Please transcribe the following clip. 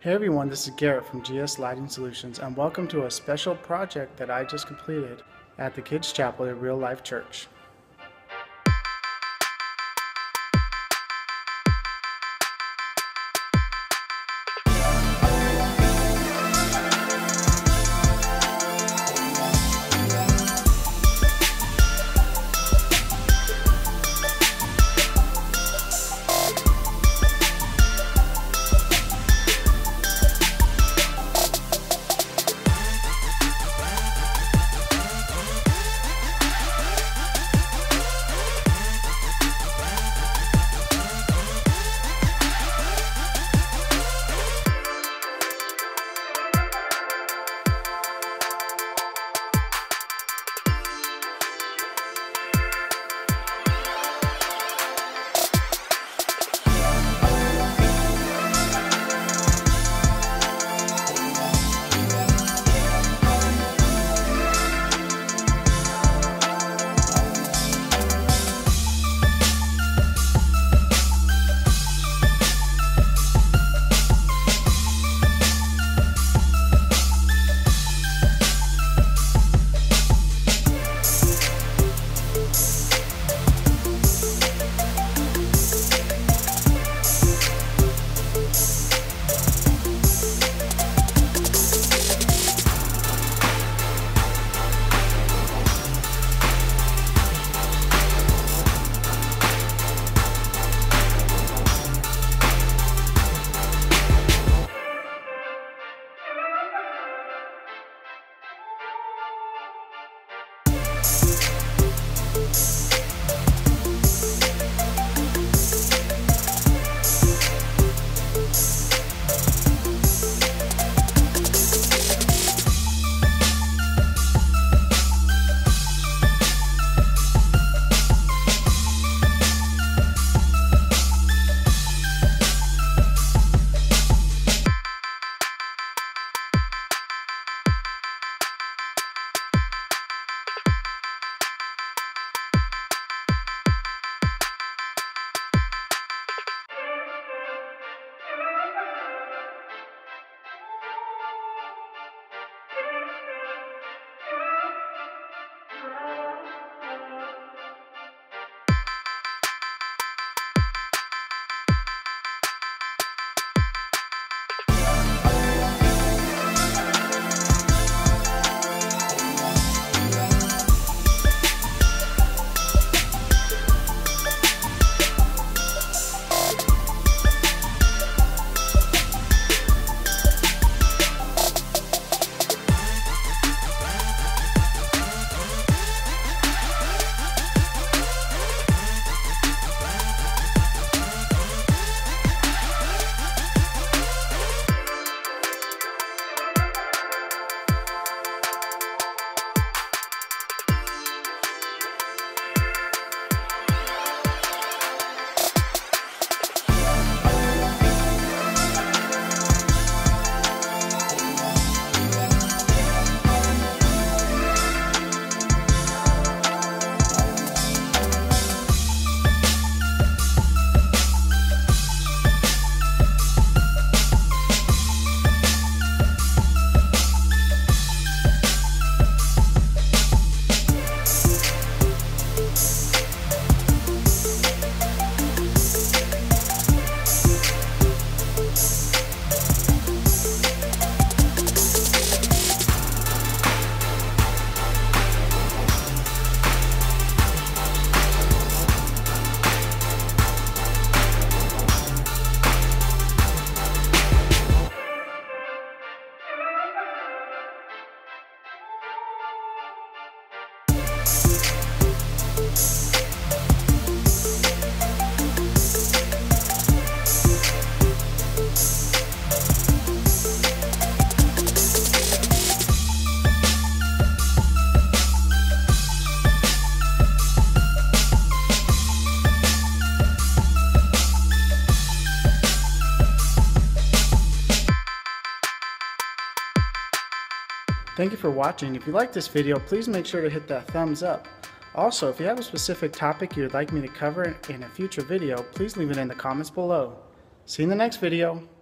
Hey everyone, this is Garrett from GS Lighting Solutions and welcome to a special project that I just completed at the Kids Chapel at Real Life Church. Thank you for watching. If you like this video, please make sure to hit that thumbs up. Also, if you have a specific topic you'd like me to cover in a future video, please leave it in the comments below. See you in the next video.